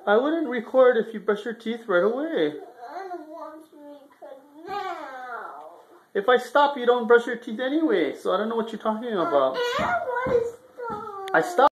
I wouldn't record if you brush your teeth right away. I don't want to record now. If I stop, you don't brush your teeth anyway, so I don't know what you're talking about. I want to stop. I stopped.